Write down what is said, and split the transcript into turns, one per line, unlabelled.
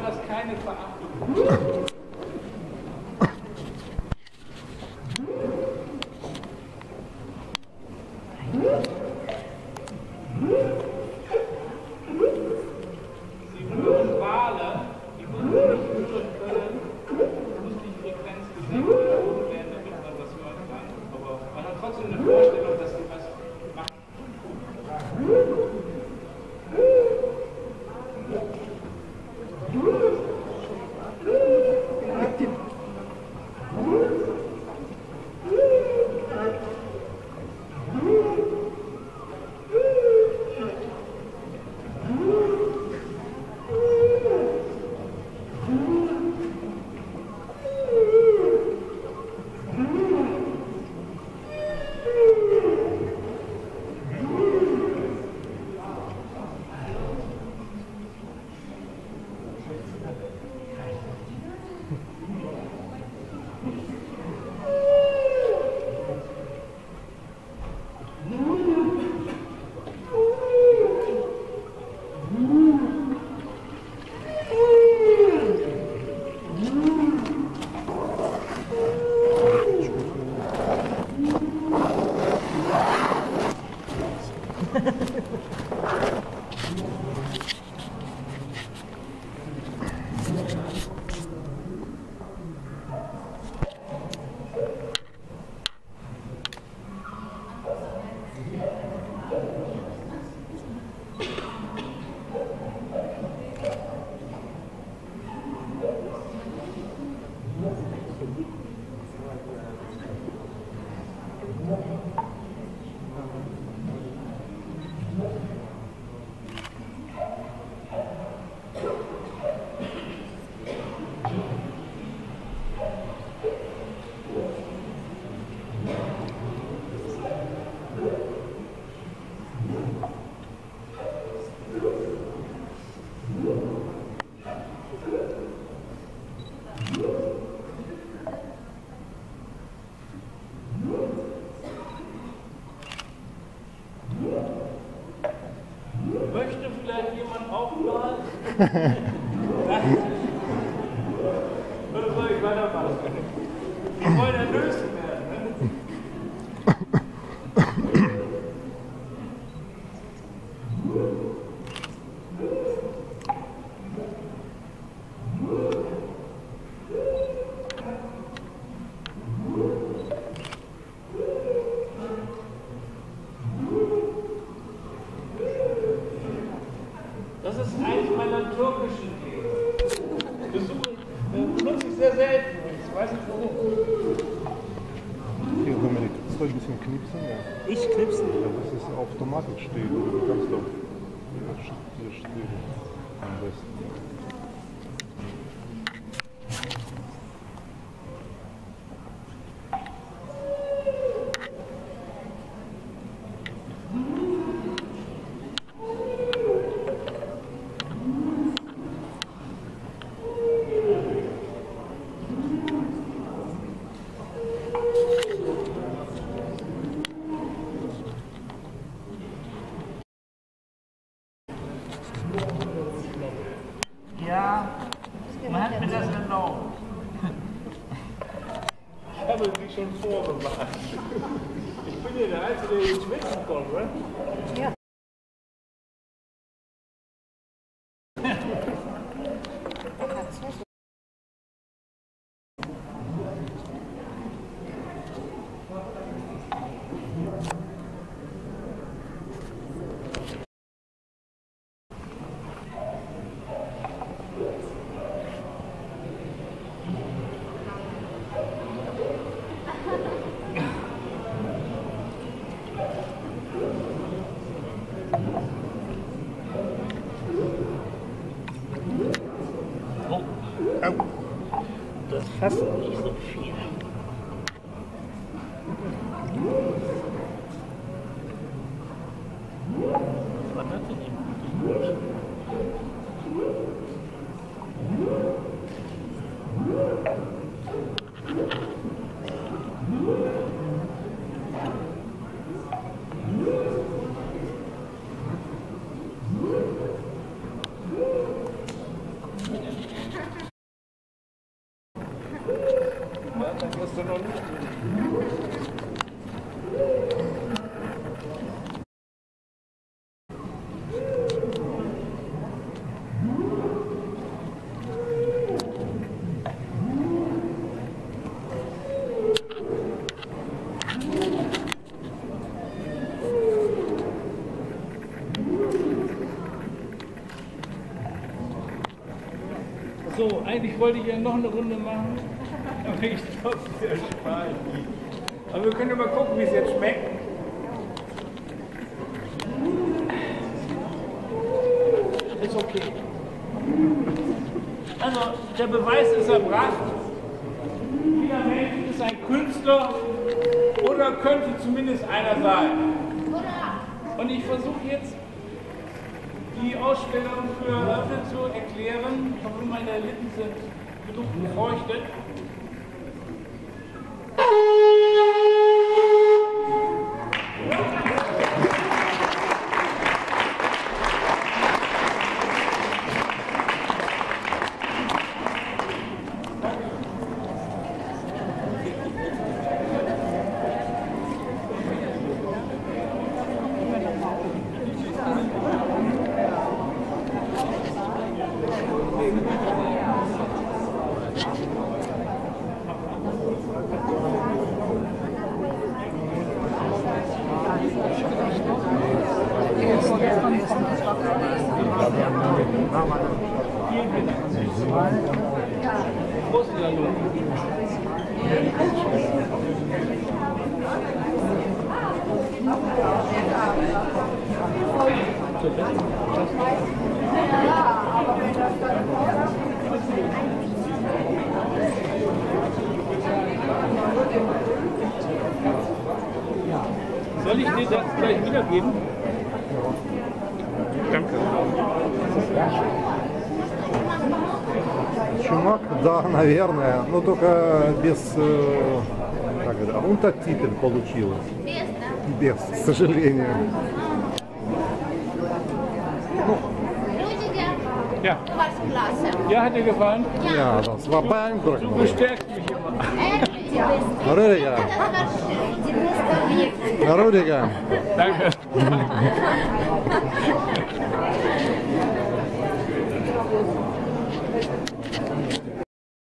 das keine Verachtung. Möchte vielleicht jemand aufmalen? Oder soll ich weitermachen? Wir wollen erlöst werden. Ne? Das ist eins meiner türkischen Themen. Benutze ich sehr selten. Ich weiß nicht warum.
Hier, Dominik, kannst du ein bisschen knipsen? Ja.
Ich knipsen?
Ja, das ist automatisch steht. Du kannst doch hier stehen. Am besten.
Ja, man hat mir das erlaubt.
Ich habe mich schon vorgemacht. Ich bin ja der Einzige, der jetzt mitbekommt, oder?
Ja.
Das fasst nicht so viel. Was hat denn eben?
So, eigentlich wollte ich ja noch eine Runde machen, aber ich glaube, der spart. Aber wir können ja mal gucken, wie es jetzt schmeckt. Ist okay. Also, der Beweis ist erbracht. Jeder Mensch ist ein Künstler oder könnte zumindest einer sein. Und ich versuche jetzt, die Ausstellung für eröffnet zu erklären. Ich hoffe, meine Lippen sind genug befeuchtet. Soll ich dir das gleich wiedergeben?
Danke. Чумак, да, наверное, но только без как это, untertitel получилось.
Без, да?
Без, к сожалению.
Rüdiger,
Ja.
du warst klasse.
Ja, hat dir gefallen?
Ja, das war beeindruckend.
Du bestärkst mich immer.
Ehrlich, ja.
Rüdiger,
Das war die beste Objekt.
Rüdiger.
Danke.